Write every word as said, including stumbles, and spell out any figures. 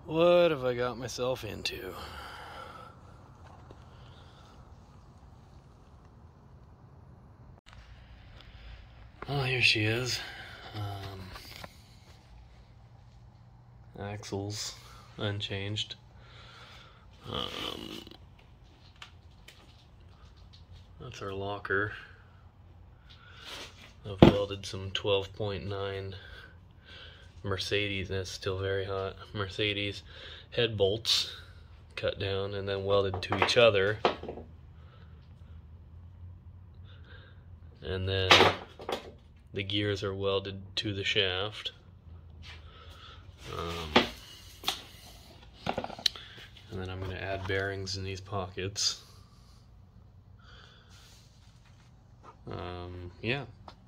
What have I got myself into? Well, here she is. Um, axles unchanged. Um, that's our locker. I've welded some twelve point nine Mercedes, and it's still very hot, Mercedes head bolts cut down and then welded to each other. And then the gears are welded to the shaft. Um, and then I'm going to add bearings in these pockets. Um, yeah.